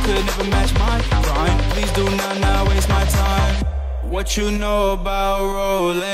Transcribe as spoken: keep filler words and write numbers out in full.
could never match mine. Grind, please do not now waste my time. What you know about rolling?